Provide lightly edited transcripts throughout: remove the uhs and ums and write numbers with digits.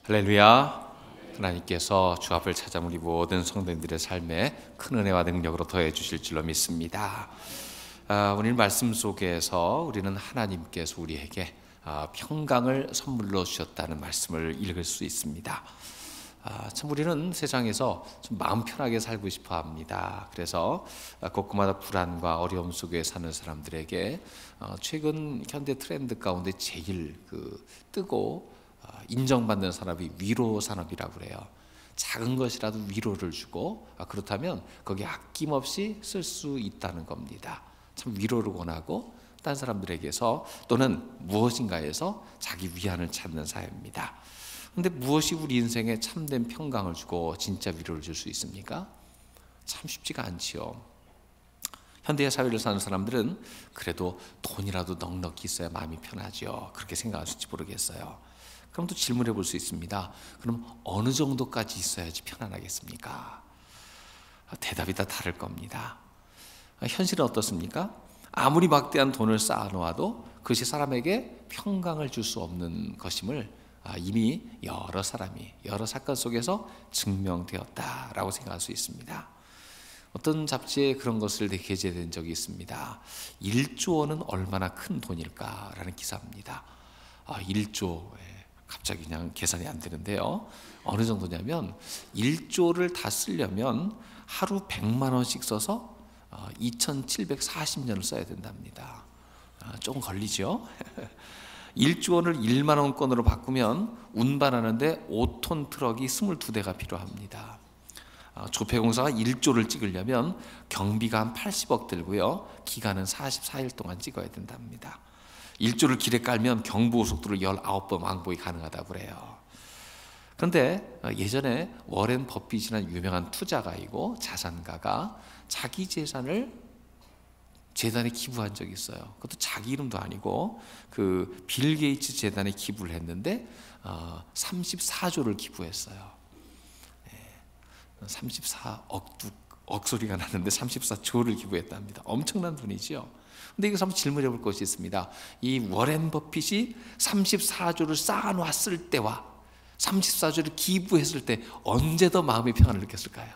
할렐루야. 하나님께서 주 앞을 찾아 우리 모든 성도님들의 삶에 큰 은혜와 능력으로 더해 주실 줄로 믿습니다. 오늘 말씀 속에서 우리는 하나님께서 우리에게 평강을 선물로 주셨다는 말씀을 읽을 수 있습니다. 참 우리는 세상에서 좀 마음 편하게 살고 싶어 합니다. 그래서 곳곳마다 불안과 어려움 속에 사는 사람들에게 최근 현대 트렌드 가운데 제일 뜨고 인정받는 산업이 위로 산업이라고 그래요. 작은 것이라도 위로를 주고 그렇다면 거기에 아낌없이 쓸 수 있다는 겁니다. 참 위로를 원하고 다른 사람들에게서 또는 무엇인가에서 자기 위안을 찾는 사회입니다. 그런데 무엇이 우리 인생에 참된 평강을 주고 진짜 위로를 줄 수 있습니까? 참 쉽지가 않지요. 현대의 사회를 사는 사람들은 그래도 돈이라도 넉넉히 있어야 마음이 편하죠. 그렇게 생각하실지 모르겠어요. 그럼 또 질문해 볼 수 있습니다. 그럼 어느 정도까지 있어야지 편안하겠습니까? 대답이 다 다를 겁니다. 현실은 어떻습니까? 아무리 막대한 돈을 쌓아놓아도 그것이 사람에게 평강을 줄 수 없는 것임을 이미 여러 사람이 여러 사건 속에서 증명되었다라고 생각할 수 있습니다. 어떤 잡지에 그런 것을 게재된 적이 있습니다. 1조 원은 얼마나 큰 돈일까라는 기사입니다. 1조에 갑자기 그냥 계산이 안 되는데요. 어느 정도냐면 1조를 다 쓰려면 하루 100만 원씩 써서 2740년을 써야 된답니다. 조금 걸리죠. 1조 원을 1만 원권으로 바꾸면 운반하는데 5톤 트럭이 22대가 필요합니다. 조폐공사가 1조를 찍으려면 경비가 한 80억 들고요. 기간은 44일 동안 찍어야 된답니다. 1조를 길에 깔면 경부고속도로 19번 왕복이 가능하다고 그래요. 그런데 예전에 워렌 버핏이라는 유명한 투자가이고 자산가가 자기 재산을 재단에 기부한 적이 있어요. 그것도 자기 이름도 아니고 빌 게이츠 재단에 기부를 했는데 34조를 기부했어요. 34억 소리가 나는데 34조를 기부했답니다. 엄청난 돈이죠. 근데 이것을 한번 질문해 볼 것이 있습니다. 이 워렌 버핏이 34조를 쌓아놨을 때와 34조를 기부했을 때 언제 더 마음의 평안을 느꼈을까요?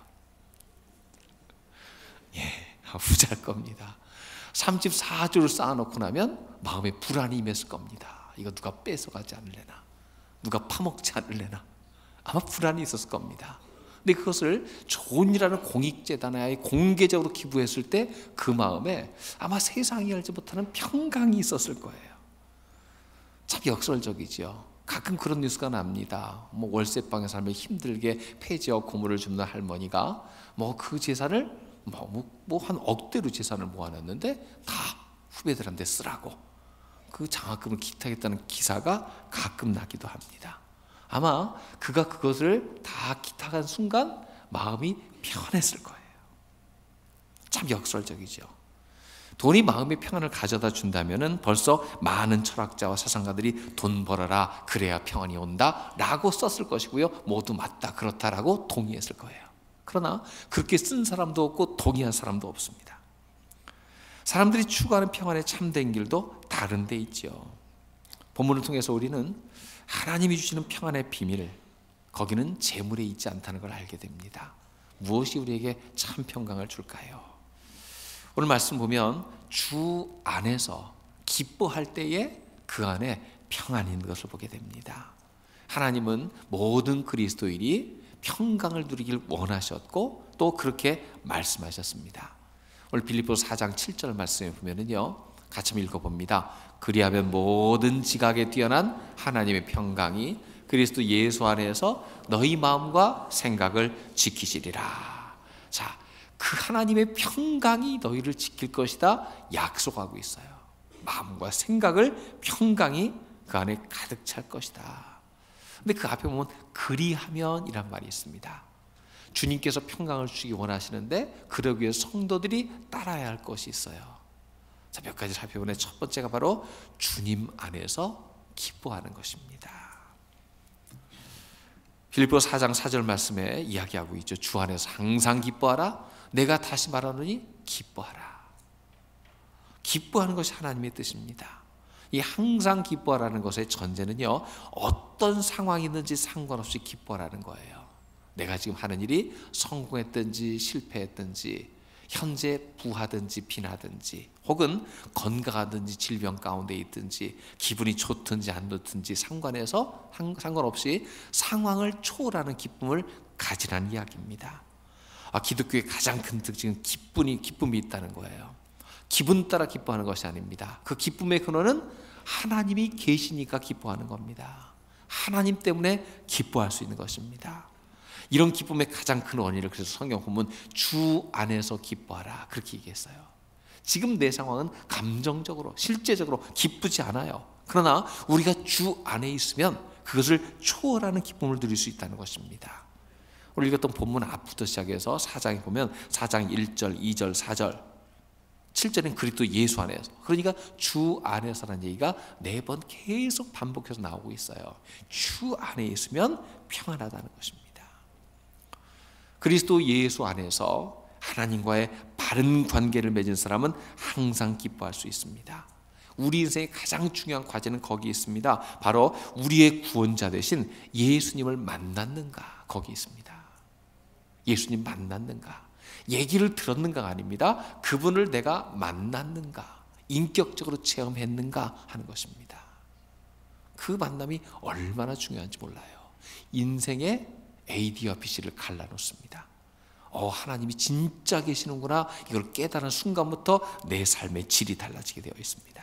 후자일 겁니다. 34조를 쌓아놓고 나면 마음에 불안이 임했을 겁니다. 이거 누가 뺏어가지 않을래나, 누가 파먹지 않을래나, 아마 불안이 있었을 겁니다. 근데 그것을 존이라는 공익재단에 공개적으로 기부했을 때 그 마음에 아마 세상이 알지 못하는 평강이 있었을 거예요. 참 역설적이죠. 가끔 그런 뉴스가 납니다. 월세방에 살면 힘들게 폐지와 고물을 줍는 할머니가 그 재산을 한 억대로 재산을 모아놨는데 다 후배들한테 쓰라고 그 장학금을 기탁했다는 기사가 가끔 나기도 합니다. 아마 그가 그것을 다 기탁한 순간 마음이 편했을 거예요. 참 역설적이죠. 돈이 마음의 평안을 가져다 준다면 벌써 많은 철학자와 사상가들이 돈 벌어라 그래야 평안이 온다 라고 썼을 것이고요. 모두 맞다 그렇다라고 동의했을 거예요. 그러나 그렇게 쓴 사람도 없고 동의한 사람도 없습니다. 사람들이 추구하는 평안의 참된 길도 다른 데 있죠. 본문을 통해서 우리는 하나님이 주시는 평안의 비밀, 거기는 재물에 있지 않다는 걸 알게 됩니다. 무엇이 우리에게 참 평강을 줄까요? 오늘 말씀 보면 주 안에서 기뻐할 때에 그 안에 평안이 있는 것을 보게 됩니다. 하나님은 모든 그리스도인이 평강을 누리길 원하셨고 또 그렇게 말씀하셨습니다. 오늘 빌립보서 4장 7절 말씀에 보면은요, 같이 한번 읽어봅니다. 그리하면 모든 지각에 뛰어난 하나님의 평강이 그리스도 예수 안에서 너희 마음과 생각을 지키시리라. 자, 그 하나님의 평강이 너희를 지킬 것이다 약속하고 있어요. 마음과 생각을 평강이 그 안에 가득 찰 것이다. 근데 그 앞에 보면 그리하면 이란 말이 있습니다. 주님께서 평강을 주기 원하시는데 그러기 위해 성도들이 따라야 할 것이 있어요. 자, 몇 가지 살펴보면 첫 번째가 바로 주님 안에서 기뻐하는 것입니다. 빌립보서 4장 4절 말씀에 이야기하고 있죠. 주 안에서 항상 기뻐하라. 내가 다시 말하노니 기뻐하라. 기뻐하는 것이 하나님의 뜻입니다. 이 항상 기뻐하라는 것의 전제는요, 어떤 상황이든지 상관없이 기뻐하라는 거예요. 내가 지금 하는 일이 성공했든지 실패했든지, 현재 부하든지 빈하든지, 혹은 건강하든지 질병 가운데 있든지, 기분이 좋든지 안 좋든지 상관없이 상황을 초월하는 기쁨을 가지라는 이야기입니다. 기독교의 가장 큰 특징은 기쁨이 있다는 거예요. 기분 따라 기뻐하는 것이 아닙니다. 그 기쁨의 근원은 하나님이 계시니까 기뻐하는 겁니다. 하나님 때문에 기뻐할 수 있는 것입니다. 이런 기쁨의 가장 큰 원인을 그래서 성경 보면 주 안에서 기뻐하라 그렇게 얘기했어요. 지금 내 상황은 감정적으로 실제적으로 기쁘지 않아요. 그러나 우리가 주 안에 있으면 그것을 초월하는 기쁨을 누릴 수 있다는 것입니다. 오늘 읽었던 본문 앞부터 시작해서 4장에 보면 4장 1절, 2절, 4절, 7절엔 그리스도 예수 안에서, 그러니까 주 안에서라는 얘기가 4번 계속 반복해서 나오고 있어요. 주 안에 있으면 평안하다는 것입니다. 그리스도 예수 안에서 하나님과의 바른 관계를 맺은 사람은 항상 기뻐할 수 있습니다. 우리 인생의 가장 중요한 과제는 거기 있습니다. 바로 우리의 구원자 되신 예수님을 만났는가, 거기 있습니다. 예수님 만났는가, 얘기를 들었는가가 아닙니다. 그분을 내가 만났는가, 인격적으로 체험했는가 하는 것입니다. 그 만남이 얼마나 중요한지 몰라요. 인생의 A와 BC를 갈라놓습니다. 하나님이 진짜 계시는구나, 이걸 깨달은 순간부터 내 삶의 질이 달라지게 되어 있습니다.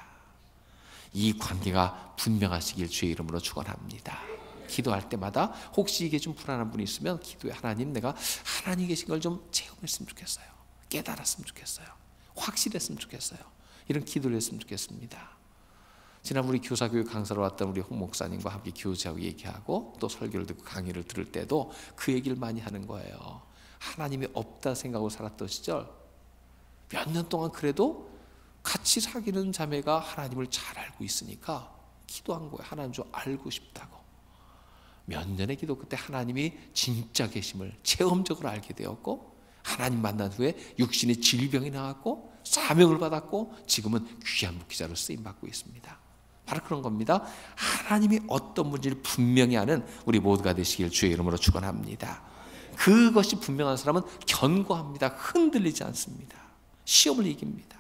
이 관계가 분명하시길 주의 이름으로 축원합니다. 기도할 때마다 혹시 이게 좀 불안한 분이 있으면 기도에 하나님, 내가 하나님 계신 걸 좀 체험했으면 좋겠어요. 깨달았으면 좋겠어요. 확실했으면 좋겠어요. 이런 기도를 했으면 좋겠습니다. 지난 우리 교사교육 강사로 왔던 우리 홍 목사님과 함께 교제하고 얘기하고 또 설교를 듣고 강의를 들을 때도 그 얘기를 많이 하는 거예요. 하나님이 없다 생각하고 살았던 시절, 몇 년 동안 그래도 같이 사귀는 자매가 하나님을 잘 알고 있으니까 기도한 거예요. 하나님 좀 알고 싶다고. 몇 년의 기도 끝에 하나님이 진짜 계심을 체험적으로 알게 되었고, 하나님 만난 후에 육신의 질병이 나왔고 사명을 받았고 지금은 귀한 목회자로 쓰임받고 있습니다. 바로 그런 겁니다. 하나님이 어떤 분인지를 분명히 아는 우리 모두가 되시길 주의 이름으로 축원합니다. 그것이 분명한 사람은 견고합니다. 흔들리지 않습니다. 시험을 이깁니다.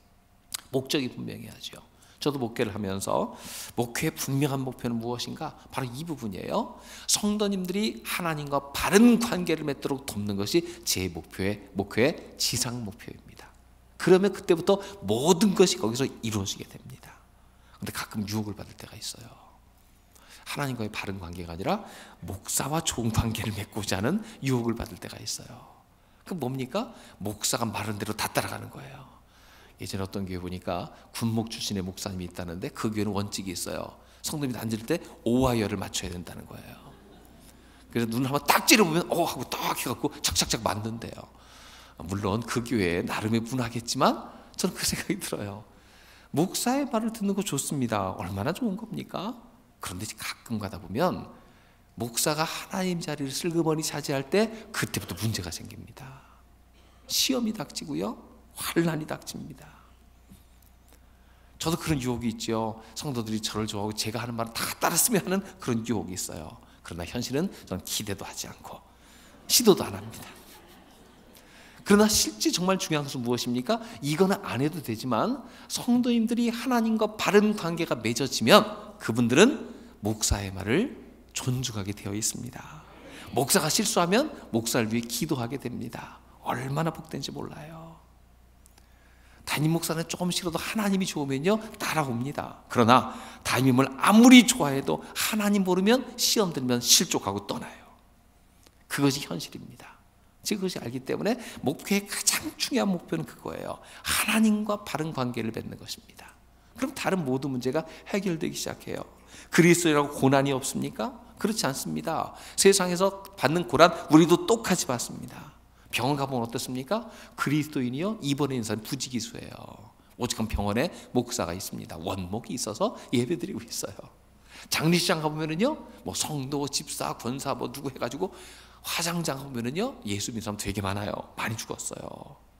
목적이 분명해야죠. 저도 목회를 하면서 목회의 분명한 목표는 무엇인가? 바로 이 부분이에요. 성도님들이 하나님과 바른 관계를 맺도록 돕는 것이 제 목표의 지상 목표입니다. 그러면 그때부터 모든 것이 거기서 이루어지게 됩니다. 그런데 가끔 유혹을 받을 때가 있어요. 하나님과의 바른 관계가 아니라 목사와 좋은 관계를 맺고자 하는 유혹을 받을 때가 있어요. 그럼 뭡니까? 목사가 말하는 대로 다 따라가는 거예요. 예전에 어떤 교회 보니까 군목 출신의 목사님이 있다는데 그 교회는 원칙이 있어요. 성도님이 앉을 때 오와 열을 맞춰야 된다는 거예요. 그래서 눈을 한번 딱 찌르보면 하고 딱 해갖고 착착착 맞는데요. 물론 그 교회에 나름의 문화겠지만 저는 그 생각이 들어요. 목사의 말을 듣는 거 좋습니다. 얼마나 좋은 겁니까? 그런데 가끔 가다 보면 목사가 하나님 자리를 슬그머니 차지할 때 그때부터 문제가 생깁니다. 시험이 닥치고요, 환난이 닥칩니다. 저도 그런 유혹이 있죠. 성도들이 저를 좋아하고 제가 하는 말을 다 따랐으면 하는 그런 유혹이 있어요. 그러나 현실은 저는 기대도 하지 않고 시도도 안 합니다. 그러나 실제 정말 중요한 것은 무엇입니까? 이거는 안 해도 되지만 성도님들이 하나님과 바른 관계가 맺어지면 그분들은 목사의 말을 존중하게 되어 있습니다. 목사가 실수하면 목사를 위해 기도하게 됩니다. 얼마나 복된지 몰라요. 담임 목사는 조금 싫어도 하나님이 좋으면요 따라옵니다. 그러나 담임을 아무리 좋아해도 하나님 모르면 시험 들면 실족하고 떠나요. 그것이 현실입니다. 제가 그것이 알기 때문에 목회의 가장 중요한 목표는 그거예요. 하나님과 바른 관계를 맺는 것입니다. 그럼 다른 모든 문제가 해결되기 시작해요. 그리스도인이라고 고난이 없습니까? 그렇지 않습니다. 세상에서 받는 고난 우리도 똑같이 받습니다. 병원 가보면 어떻습니까? 그리스도인이요 입원해 있는 사람 부지기수예요. 오직한 병원에 목사가 있습니다. 원목이 있어서 예배드리고 있어요. 장례식장 가보면은요 뭐 성도, 집사, 권사 뭐 누구 해가지고 화장장 가보면은요 예수 믿는 사람 되게 많아요. 많이 죽었어요.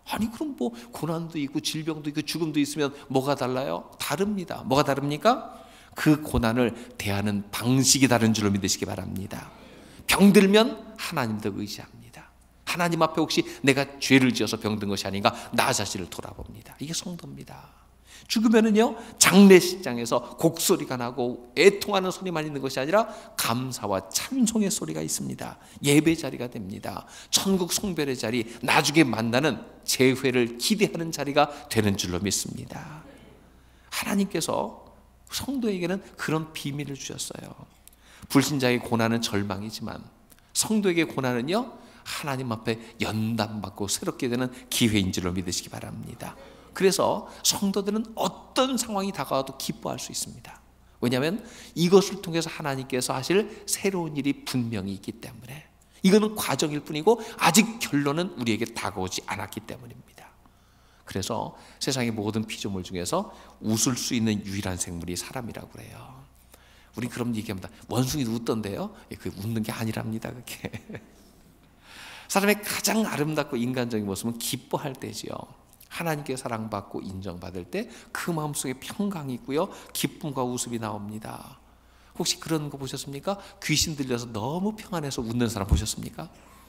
아니 그럼 뭐 고난도 있고 질병도 있고 죽음도 있으면 뭐가 달라요? 다릅니다. 뭐가 다릅니까? 그 고난을 대하는 방식이 다른 줄로 믿으시기 바랍니다. 병들면 하나님도 의지합니다. 하나님 앞에 혹시 내가 죄를 지어서 병든 것이 아닌가 나 자신을 돌아봅니다. 이게 성도입니다. 죽으면은요 장례식장에서 곡소리가 나고 애통하는 소리만 있는 것이 아니라 감사와 찬송의 소리가 있습니다. 예배 자리가 됩니다. 천국 송별의 자리, 나중에 만나는 재회를 기대하는 자리가 되는 줄로 믿습니다. 하나님께서 성도에게는 그런 비밀을 주셨어요. 불신자의 고난은 절망이지만 성도에게 고난은요 하나님 앞에 연단받고 새롭게 되는 기회인 줄로 믿으시기 바랍니다. 그래서 성도들은 어떤 상황이 다가와도 기뻐할 수 있습니다. 왜냐하면 이것을 통해서 하나님께서 하실 새로운 일이 분명히 있기 때문에, 이거는 과정일 뿐이고 아직 결론은 우리에게 다가오지 않았기 때문입니다. 그래서 세상의 모든 피조물 중에서 웃을 수 있는 유일한 생물이 사람이라고 그래요. 우리 그럼 얘기합니다. 원숭이도 웃던데요. 그 웃는 게 아니랍니다. 그게 사람의 가장 아름답고 인간적인 모습은 기뻐할 때지요. 하나님께 사랑받고 인정받을 때 그 마음속에 평강이 있고요 기쁨과 웃음이 나옵니다. 혹시 그런 거 보셨습니까? 귀신 들려서 너무 평안해서 웃는 사람 보셨습니까?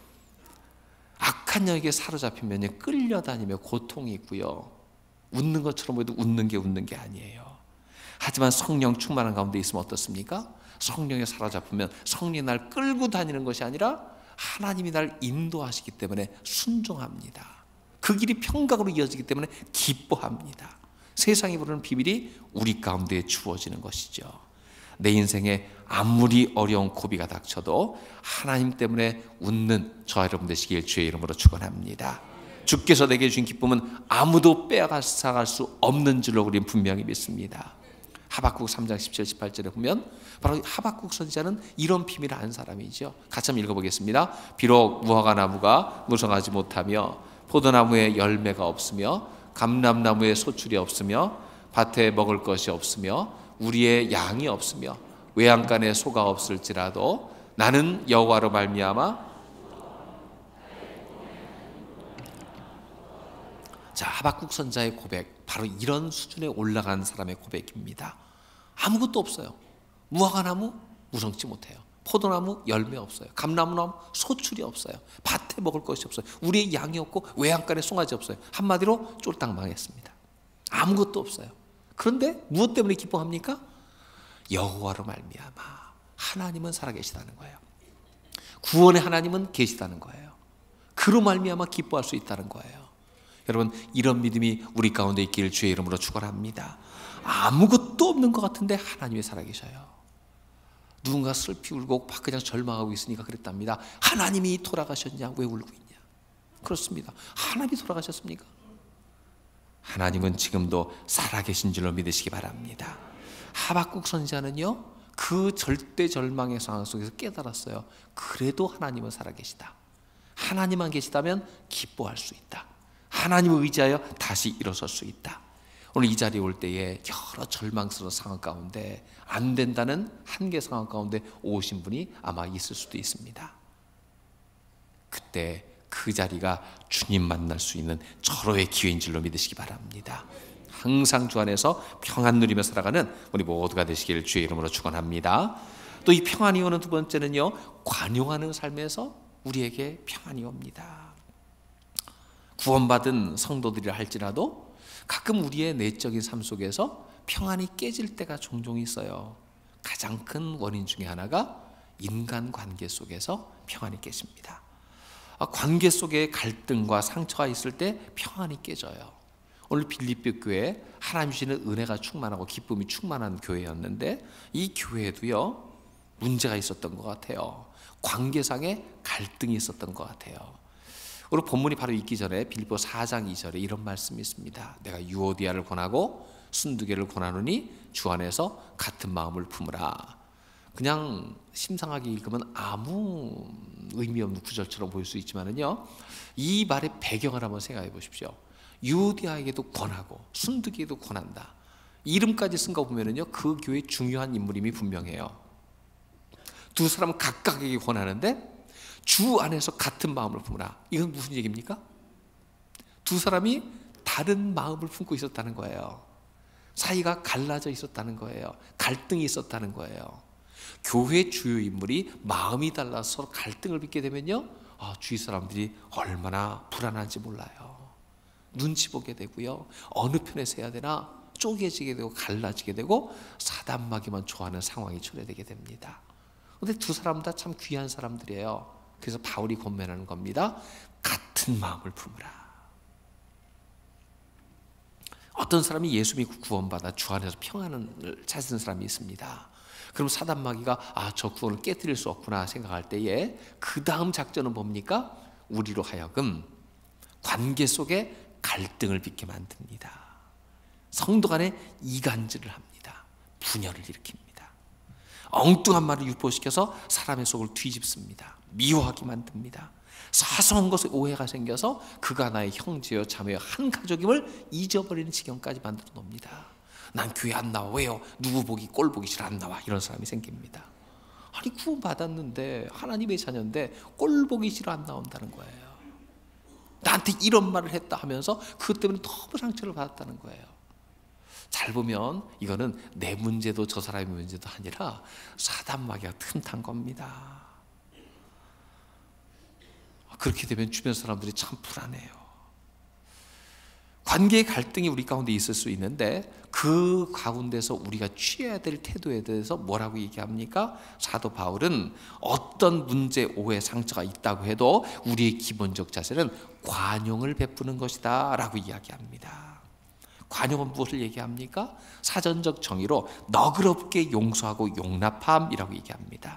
악한 영에게 사로잡히면 끌려다니며 고통이 있고요 웃는 것처럼 보여도 웃는 게 아니에요. 하지만 성령 충만한 가운데 있으면 어떻습니까? 성령에 사로잡히면 성령이 날 끌고 다니는 것이 아니라 하나님이 날 인도하시기 때문에 순종합니다. 그 길이 평강으로 이어지기 때문에 기뻐합니다. 세상이 부르는 비밀이 우리 가운데 주어지는 것이죠. 내 인생에 아무리 어려운 고비가 닥쳐도 하나님 때문에 웃는 저와 여러분 되시길 주의 이름으로 축원합니다. 주께서 내게 주신 기쁨은 아무도 빼앗아갈 수 없는 줄로 우리는 분명히 믿습니다. 하박국 3장 17, 18절에 보면 바로 하박국 선지자는 이런 비밀을 안 사람이죠. 같이 한번 읽어보겠습니다. 비록 무화과 나무가 무성하지 못하며 포도나무에 열매가 없으며 감람나무에 소출이 없으며 밭에 먹을 것이 없으며 우리의 양이 없으며 외양간에 소가 없을지라도 나는 여호와로 말미암아. 자, 하박국 선지자의 고백, 바로 이런 수준에 올라간 사람의 고백입니다. 아무것도 없어요. 무화과나무 무성치 못해요. 포도나무 열매 없어요. 감나무나무 소출이 없어요. 밭에 먹을 것이 없어요. 우리의 양이 없고 외양간에 송아지 없어요. 한마디로 쫄딱 망했습니다. 아무것도 없어요. 그런데 무엇 때문에 기뻐합니까? 여호와로 말미암아 하나님은 살아계시다는 거예요. 구원의 하나님은 계시다는 거예요. 그로 말미암아 기뻐할 수 있다는 거예요. 여러분, 이런 믿음이 우리 가운데 있기를 주의 이름으로 축원합니다. 아무것도 없는 것 같은데 하나님이 살아계셔요. 누군가 슬피 울고 그냥 절망하고 있으니까 그랬답니다. 하나님이 돌아가셨냐? 왜 울고 있냐? 그렇습니다. 하나님이 돌아가셨습니까? 하나님은 지금도 살아계신 줄로 믿으시기 바랍니다. 하박국 선지자는요 그 절대 절망의 상황 속에서 깨달았어요. 그래도 하나님은 살아계시다. 하나님만 계시다면 기뻐할 수 있다. 하나님을 의지하여 다시 일어설 수 있다. 오늘 이 자리에 올 때에 여러 절망스러운 상황 가운데 안 된다는 한계 상황 가운데 오신 분이 아마 있을 수도 있습니다. 그때 그 자리가 주님 만날 수 있는 절호의 기회인 줄로 믿으시기 바랍니다. 항상 주 안에서 평안 누리며 살아가는 우리 모두가 되시길 주의 이름으로 축원합니다. 또 이 평안이 오는 두 번째는요, 관용하는 삶에서 우리에게 평안이 옵니다. 구원받은 성도들이라 할지라도 가끔 우리의 내적인 삶 속에서 평안이 깨질 때가 종종 있어요. 가장 큰 원인 중에 하나가 인간관계 속에서 평안이 깨집니다. 관계 속에 갈등과 상처가 있을 때 평안이 깨져요. 오늘 빌립보 교회 하나님 주시는 은혜가 충만하고 기쁨이 충만한 교회였는데 이 교회에도요 문제가 있었던 것 같아요. 관계상의 갈등이 있었던 것 같아요. 오늘 본문이 바로 있기 전에 빌립보 4장 2절에 이런 말씀이 있습니다. 내가 유오디아를 권하고 순두개를 권하노니 주 안에서 같은 마음을 품으라. 그냥 심상하게 읽으면 아무 의미 없는 구절처럼 보일 수 있지만은요, 이 말의 배경을 한번 생각해 보십시오. 유오디아에게도 권하고 순두개에도 권한다. 이름까지 쓴 거 보면은요, 그 교회의 중요한 인물임이 분명해요. 두 사람 각각에게 권하는데 주 안에서 같은 마음을 품으라. 이건 무슨 얘기입니까? 두 사람이 다른 마음을 품고 있었다는 거예요. 사이가 갈라져 있었다는 거예요. 갈등이 있었다는 거예요. 교회 주요 인물이 마음이 달라서 서로 갈등을 빚게 되면요, 주위 사람들이 얼마나 불안한지 몰라요. 눈치 보게 되고요, 어느 편에서 해야 되나 쪼개지게 되고 갈라지게 되고 사단마귀만 좋아하는 상황이 초래되게 됩니다. 그런데 두 사람 다 참 귀한 사람들이에요. 그래서 바울이 권면하는 겁니다. 같은 마음을 품으라. 어떤 사람이 예수 믿고 구원받아 주 안에서 평안을 찾은 사람이 있습니다. 그럼 사단마귀가 저 구원을 깨뜨릴 수 없구나 생각할 때에 그 다음 작전은 뭡니까? 우리로 하여금 관계 속에 갈등을 빚게 만듭니다. 성도 간에 이간질을 합니다. 분열을 일으킵니다. 엉뚱한 말을 유포시켜서 사람의 속을 뒤집습니다. 미워하게 만듭니다. 사소한 것에 오해가 생겨서 그가 나의 형제요 자매요 한 가족임을 잊어버리는 지경까지 만들어 놓습니다. 난 교회 안 나와. 왜요? 누구 보기 꼴 보기 싫어 안 나와. 이런 사람이 생깁니다. 아니 구원 받았는데 하나님의 자녀인데 꼴 보기 싫어 안 나온다는 거예요. 나한테 이런 말을 했다 하면서 그것 때문에 너무 상처를 받았다는 거예요. 잘 보면 이거는 내 문제도 저 사람의 문제도 아니라 사단마귀가 틈탄 겁니다. 그렇게 되면 주변 사람들이 참 불안해요. 관계의 갈등이 우리 가운데 있을 수 있는데 그 가운데서 우리가 취해야 될 태도에 대해서 뭐라고 얘기합니까? 사도 바울은 어떤 문제, 오해, 상처가 있다고 해도 우리의 기본적 자세는 관용을 베푸는 것이다 라고 이야기합니다. 관용은 무엇을 얘기합니까? 사전적 정의로 너그럽게 용서하고 용납함이라고 얘기합니다.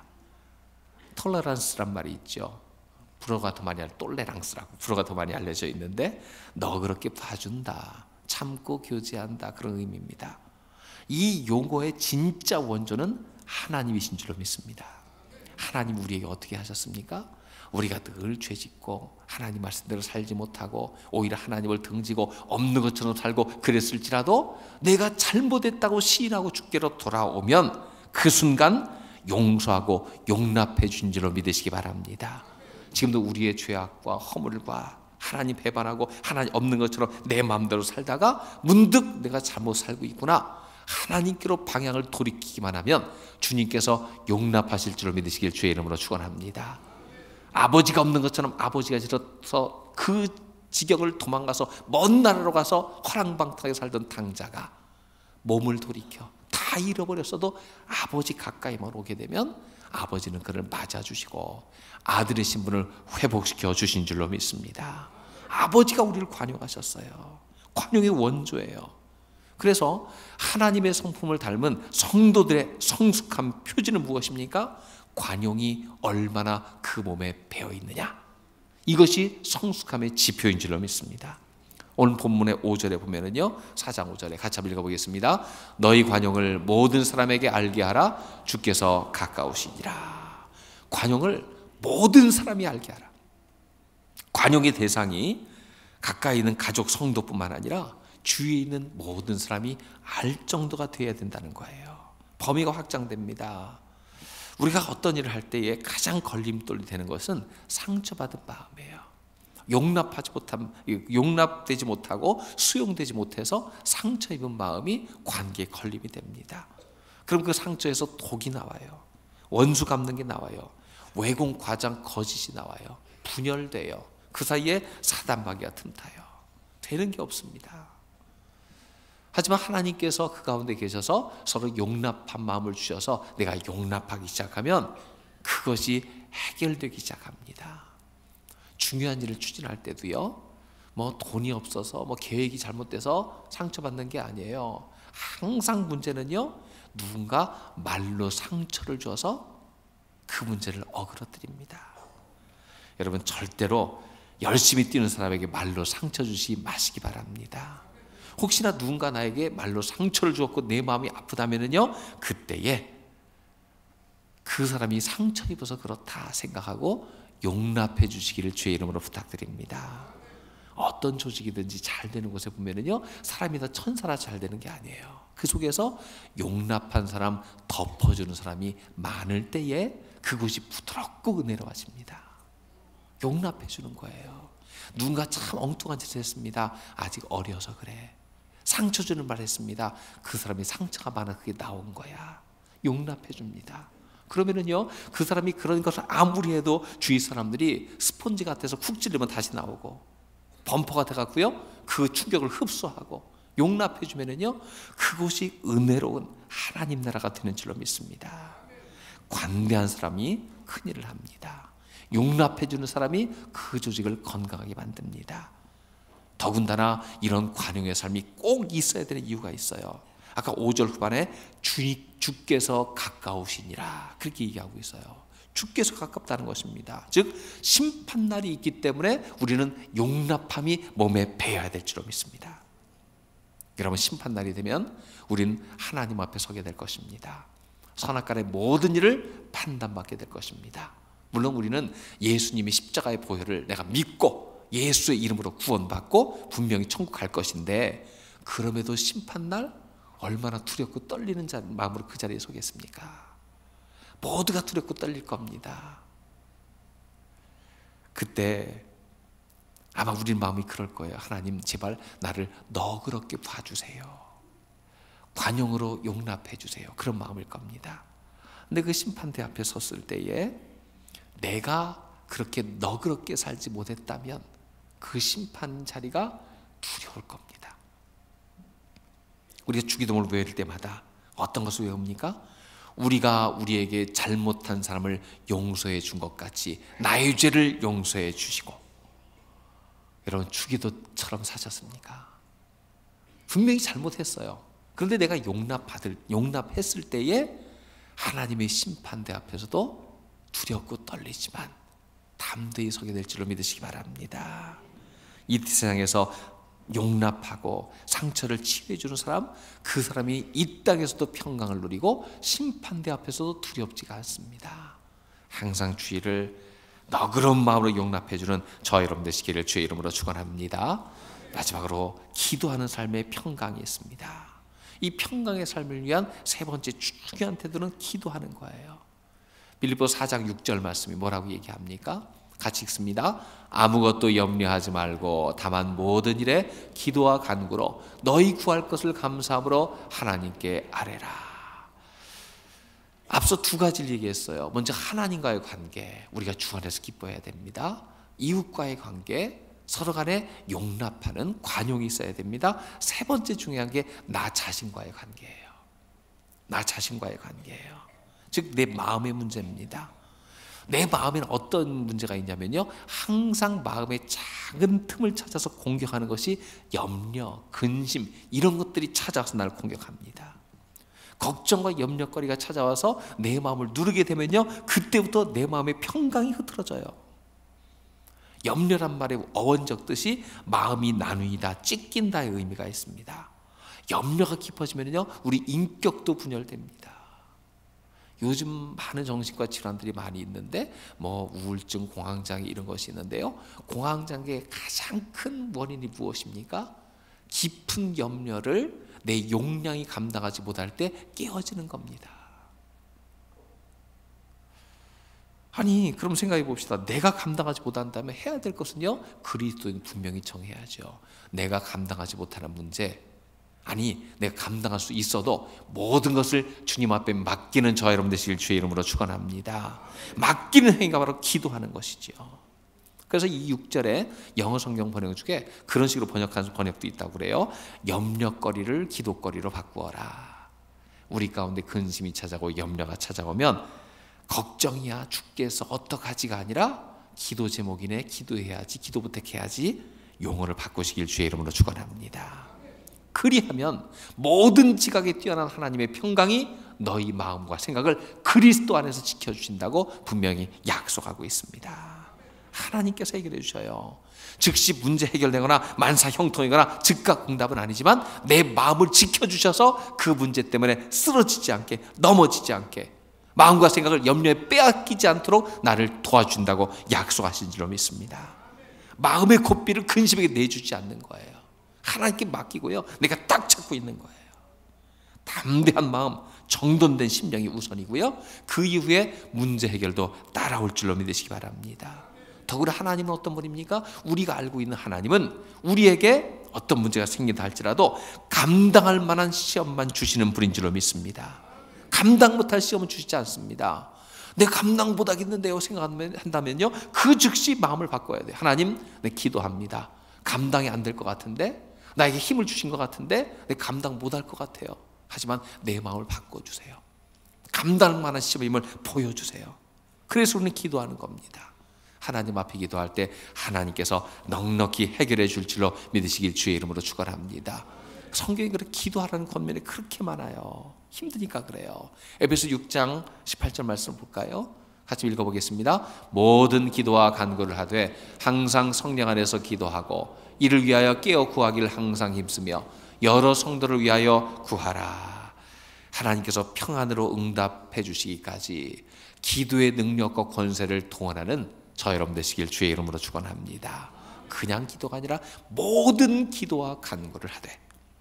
톨러란스란 말이 있죠. 불어가 더 많이 똘레랑스라고 불어가 더 많이 알려져 있는데 너그럽게 봐준다, 참고 교제한다, 그런 의미입니다. 이 용어의 진짜 원조는 하나님이신 줄로 믿습니다. 하나님 우리에게 어떻게 하셨습니까? 우리가 늘 죄짓고 하나님 말씀대로 살지 못하고 오히려 하나님을 등지고 없는 것처럼 살고 그랬을지라도 내가 잘못했다고 시인하고 주께로 돌아오면 그 순간 용서하고 용납해 준 줄로 믿으시기 바랍니다. 지금도 우리의 죄악과 허물과 하나님 배반하고 하나님 없는 것처럼 내 마음대로 살다가 문득 내가 잘못 살고 있구나, 하나님께로 방향을 돌이키기만 하면 주님께서 용납하실 줄을 믿으시길 주의 이름으로 축원합니다. 아버지가 없는 것처럼 아버지가 싫어서 그 지경을 도망가서 먼 나라로 가서 허랑방탕하게 살던 당자가 몸을 돌이켜 다 잃어버렸어도 아버지 가까이만 오게 되면 아버지는 그를 맞아주시고 아들의 신분을 회복시켜 주신 줄로 믿습니다. 아버지가 우리를 관용하셨어요. 관용의 원조예요. 그래서 하나님의 성품을 닮은 성도들의 성숙한 표지는 무엇입니까? 관용이 얼마나 그 몸에 배어 있느냐, 이것이 성숙함의 지표인 줄로 믿습니다. 오늘 본문의 5절에 보면은요, 4장 5절에 같이 한번 읽어보겠습니다. 너희 관용을 모든 사람에게 알게 하라. 주께서 가까우시니라. 관용을 모든 사람이 알게 하라. 관용의 대상이 가까이 있는 가족 성도뿐만 아니라 주위에 있는 모든 사람이 알 정도가 되어야 된다는 거예요. 범위가 확장됩니다. 우리가 어떤 일을 할 때에 가장 걸림돌이 되는 것은 상처받은 마음이에요. 용납되지 못하고 수용되지 못해서 상처 입은 마음이 관계에 걸림이 됩니다. 그럼 그 상처에서 독이 나와요. 원수 갚는 게 나와요. 왜곡, 과장, 거짓이 나와요. 분열돼요. 그 사이에 사단마귀가 틈타요. 되는 게 없습니다. 하지만 하나님께서 그 가운데 계셔서 서로 용납한 마음을 주셔서 내가 용납하기 시작하면 그것이 해결되기 시작합니다. 중요한 일을 추진할 때도요, 뭐 돈이 없어서 뭐 계획이 잘못돼서 상처받는 게 아니에요. 항상 문제는요, 누군가 말로 상처를 줘서 그 문제를 어그러뜨립니다. 여러분 절대로 열심히 뛰는 사람에게 말로 상처 주시지 마시기 바랍니다. 혹시나 누군가 나에게 말로 상처를 주었고 내 마음이 아프다면요, 그때에 그 사람이 상처 입어서 그렇다 생각하고 용납해 주시기를 주의 이름으로 부탁드립니다. 어떤 조직이든지 잘 되는 곳에 보면은요, 사람이 다 천사라 잘 되는 게 아니에요. 그 속에서 용납한 사람, 덮어주는 사람이 많을 때에 그곳이 부드럽고 은혜로워집니다. 용납해 주는 거예요. 누군가 참 엉뚱한 짓을 했습니다. 아직 어려서 그래. 상처 주는 말 했습니다. 그 사람이 상처가 많아 그게 나온 거야. 용납해 줍니다. 그러면은요, 그 사람이 그런 것을 아무리 해도 주위 사람들이 스펀지 같아서 쿡 찌르면 다시 나오고 범퍼가 돼갖고요, 그 충격을 흡수하고 용납해 주면은요, 그곳이 은혜로운 하나님 나라가 되는 줄로 믿습니다. 관대한 사람이 큰일을 합니다. 용납해 주는 사람이 그 조직을 건강하게 만듭니다. 더군다나 이런 관용의 삶이 꼭 있어야 되는 이유가 있어요. 아까 5절 후반에 주께서 가까우시니라 그렇게 얘기하고 있어요. 주께서 가깝다는 것입니다. 즉 심판날이 있기 때문에 우리는 용납함이 몸에 배어야 될 줄로 믿습니다. 여러분, 심판날이 되면 우리는 하나님 앞에 서게 될 것입니다. 선악간의 모든 일을 판단받게 될 것입니다. 물론 우리는 예수님의 십자가의 보혈을 내가 믿고 예수의 이름으로 구원받고 분명히 천국 갈 것인데, 그럼에도 심판날 얼마나 두렵고 떨리는 마음으로 그 자리에 서겠습니까? 모두가 두렵고 떨릴 겁니다. 그때 아마 우리 마음이 그럴 거예요. 하나님, 제발 나를 너그럽게 봐주세요. 관용으로 용납해 주세요. 그런 마음일 겁니다. 근데 그 심판대 앞에 섰을 때에 내가 그렇게 너그럽게 살지 못했다면 그 심판 자리가 두려울 겁니다. 우리가 주기도문을 외울 때마다 어떤 것을 외웁니까? 우리가 우리에게 잘못한 사람을 용서해 준 것 같이 나의 죄를 용서해 주시고. 여러분, 주기도처럼 사셨습니까? 분명히 잘못했어요. 그런데 내가 용납했을 때에 하나님의 심판대 앞에서도 두렵고 떨리지만 담대히 서게 될 줄로 믿으시기 바랍니다. 이 세상에서 용납하고 상처를 치유해 주는 사람, 그 사람이 이 땅에서도 평강을 누리고 심판대 앞에서도 두렵지가 않습니다. 항상 주의를 너그러운 마음으로 용납해 주는 저 여러분 되시기를 주의 이름으로 축원합니다. 마지막으로 기도하는 삶의 평강이 있습니다. 이 평강의 삶을 위한 세 번째 중요한 태도는 기도하는 거예요. 빌립보서 4장 6절 말씀이 뭐라고 얘기합니까? 같이 읽습니다. 아무것도 염려하지 말고 다만 모든 일에 기도와 간구로 너희 구할 것을 감사함으로 하나님께 아뢰라. 앞서 두 가지를 얘기했어요. 먼저 하나님과의 관계, 우리가 주 안에서 기뻐해야 됩니다. 이웃과의 관계, 서로 간에 용납하는 관용이 있어야 됩니다. 세 번째 중요한 게 나 자신과의 관계예요. 나 자신과의 관계예요. 즉 내 마음의 문제입니다. 내 마음에는 어떤 문제가 있냐면요, 항상 마음의 작은 틈을 찾아서 공격하는 것이 염려, 근심, 이런 것들이 찾아와서 나를 공격합니다. 걱정과 염려거리가 찾아와서 내 마음을 누르게 되면요, 그때부터 내 마음의 평강이 흐트러져요. 염려란 말의 어원적 뜻이 마음이 나누이다, 찢긴다의 의미가 있습니다. 염려가 깊어지면요, 우리 인격도 분열됩니다. 요즘 많은 정신과 질환들이 많이 있는데 뭐 우울증, 공황장애 이런 것이 있는데요, 공황장애의 가장 큰 원인이 무엇입니까? 깊은 염려를 내 용량이 감당하지 못할 때 깨어지는 겁니다. 아니, 그럼 생각해 봅시다. 내가 감당하지 못한다면 해야 될 것은요, 그리스도인 분명히 정해야죠. 내가 감당하지 못하는 문제, 아니 내가 감당할 수 있어도 모든 것을 주님 앞에 맡기는 저 여러분 되시길 주의 이름으로 축원합니다. 맡기는 행위가 바로 기도하는 것이죠. 그래서 이 6절에 영어 성경 번역 중에 그런 식으로 번역한 번역도 있다고 그래요. 염려거리를 기도거리로 바꾸어라. 우리 가운데 근심이 찾아오고 염려가 찾아오면 걱정이야 죽겠어 어떡하지가 아니라 기도 제목이네, 기도해야지, 기도 부탁해야지, 용어를 바꾸시길 주의 이름으로 축원합니다. 그리하면 모든 지각에 뛰어난 하나님의 평강이 너희 마음과 생각을 그리스도 안에서 지켜주신다고 분명히 약속하고 있습니다. 하나님께서 해결해 주셔요. 즉시 문제 해결되거나 만사 형통이거나 즉각 응답은 아니지만 내 마음을 지켜주셔서 그 문제 때문에 쓰러지지 않게, 넘어지지 않게, 마음과 생각을 염려에 빼앗기지 않도록 나를 도와준다고 약속하신 줄로 믿습니다. 마음의 고삐를 근심에게 내주지 않는 거예요. 하나님께 맡기고요, 내가 딱 찾고 있는 거예요. 담대한 마음, 정돈된 심령이 우선이고요, 그 이후에 문제 해결도 따라올 줄로 믿으시기 바랍니다. 더구나 하나님은 어떤 분입니까? 우리가 알고 있는 하나님은 우리에게 어떤 문제가 생긴다 할지라도 감당할 만한 시험만 주시는 분인 줄로 믿습니다. 감당 못할 시험은 주시지 않습니다. 내 감당 못하겠는데요 생각한다면요, 그 즉시 마음을 바꿔야 돼요. 하나님, 내 기도합니다. 감당이 안 될 것 같은데, 나에게 힘을 주신 것 같은데 내 감당 못할 것 같아요. 하지만 내 마음을 바꿔주세요. 감당할 만한 시험임을 보여주세요. 그래서 우리는 기도하는 겁니다. 하나님 앞에 기도할 때 하나님께서 넉넉히 해결해 줄 줄로 믿으시길 주의 이름으로 축원합니다. 성경에 그렇게 기도하라는 권면이 그렇게 많아요. 힘드니까 그래요. 에베소 6장 18절 말씀 볼까요? 같이 읽어보겠습니다. 모든 기도와 간구를 하되 항상 성령 안에서 기도하고 이를 위하여 깨어 구하기를 항상 힘쓰며 여러 성도를 위하여 구하라. 하나님께서 평안으로 응답해 주시기까지 기도의 능력과 권세를 동원하는 저 여러분 되시길 주의 이름으로 축원합니다. 그냥 기도가 아니라 모든 기도와 간구를 하되,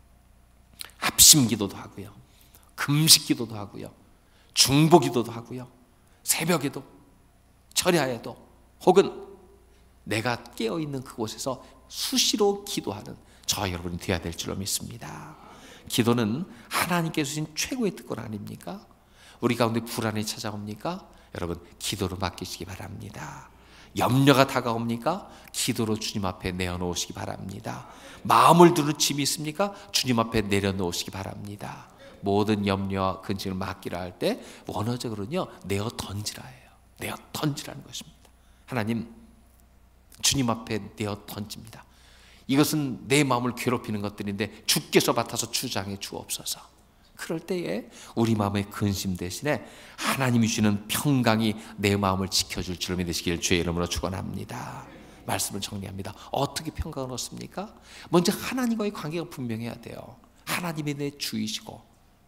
합심 기도도 하고요, 금식 기도도 하고요, 중보 기도도 하고요, 새벽에도 철야에도 혹은 내가 깨어있는 그곳에서 수시로 기도하는 저 여러분이 되어야 될 줄로 믿습니다. 기도는 하나님께서 주신 최고의 특권 아닙니까? 우리 가운데 불안이 찾아옵니까? 여러분, 기도로 맡기시기 바랍니다. 염려가 다가옵니까? 기도로 주님 앞에 내어놓으시기 바랍니다. 마음을 두는 짐이 있습니까? 주님 앞에 내려놓으시기 바랍니다. 모든 염려와 근심을 맡기라 할 때 원어적으로는요, 내어 던지라예요. 내어 던지라는 것입니다. 하나님, 주님 앞에 내어 던집니다. 이것은 내 마음을 괴롭히는 것들인데 주께서 맡아서 주장해 주옵소서. 그럴 때에 우리 마음의 근심 대신에 하나님이 주시는 평강이 내 마음을 지켜줄 줄 믿으시길 주의 이름으로 축원합니다. 말씀을 정리합니다. 어떻게 평강을 얻습니까? 먼저 하나님과의 관계가 분명해야 돼요. 하나님이 내 주이시고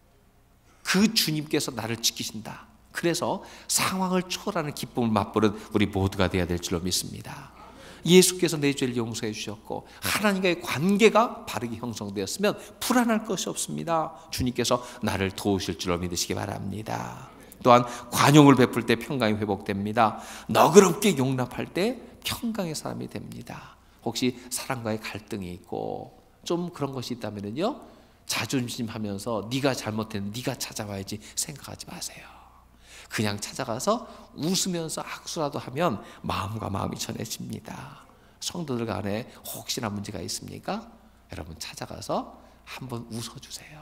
그 주님께서 나를 지키신다. 그래서 상황을 초월하는 기쁨을 맛보는 우리 모두가 되어야 될 줄로 믿습니다. 예수께서 내 죄를 용서해 주셨고 하나님과의 관계가 바르게 형성되었으면 불안할 것이 없습니다. 주님께서 나를 도우실 줄로 믿으시기 바랍니다. 또한 관용을 베풀 때 평강이 회복됩니다. 너그럽게 용납할 때 평강의 사람이 됩니다. 혹시 사람과의 갈등이 있고 좀 그런 것이 있다면요, 자존심하면서 네가 잘못했는데 네가 찾아와야지 생각하지 마세요. 그냥 찾아가서 웃으면서 악수라도 하면 마음과 마음이 전해집니다. 성도들 간에 혹시나 문제가 있습니까? 여러분 찾아가서 한번 웃어주세요.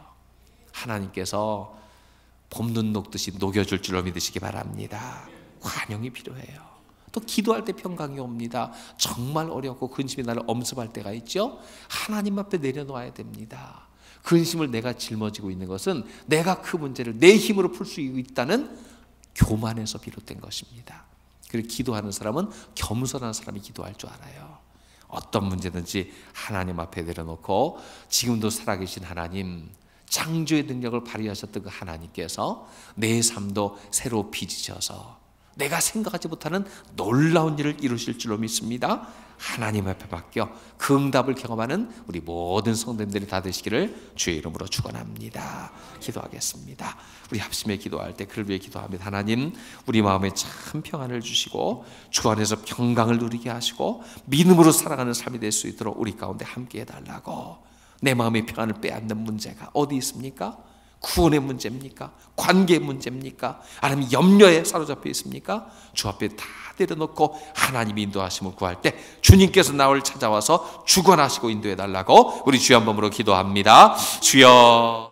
하나님께서 봄눈 녹듯이 녹여줄 줄로 믿으시기 바랍니다. 관용이 필요해요. 또 기도할 때 평강이 옵니다. 정말 어렵고 근심이 나를 엄습할 때가 있죠. 하나님 앞에 내려놓아야 됩니다. 근심을 내가 짊어지고 있는 것은 내가 그 문제를 내 힘으로 풀 수 있다는 교만에서 비롯된 것입니다. 그리고 기도하는 사람은 겸손한 사람이 기도할 줄 알아요. 어떤 문제든지 하나님 앞에 내려놓고 지금도 살아계신 하나님, 창조의 능력을 발휘하셨던 그 하나님께서 내 삶도 새로 빚으셔서 내가 생각하지 못하는 놀라운 일을 이루실 줄로 믿습니다. 하나님 앞에 맡겨 그 응답을 경험하는 우리 모든 성도님들이 다 되시기를 주의 이름으로 축원합니다. 기도하겠습니다. 우리 합심에 기도할 때 그를 위해 기도합니다. 하나님, 우리 마음에 참 평안을 주시고 주 안에서 평강을 누리게 하시고 믿음으로 살아가는 삶이 될 수 있도록 우리 가운데 함께 해달라고. 내 마음의 평안을 빼앗는 문제가 어디 있습니까? 구원의 문제입니까? 관계의 문제입니까? 아니면 염려에 사로잡혀 있습니까? 주 앞에 다 내려놓고 하나님이 인도하심을 구할 때 주님께서 나를 찾아와서 주관하시고 인도해 달라고 우리 주여 한 번으로 기도합니다. 주여.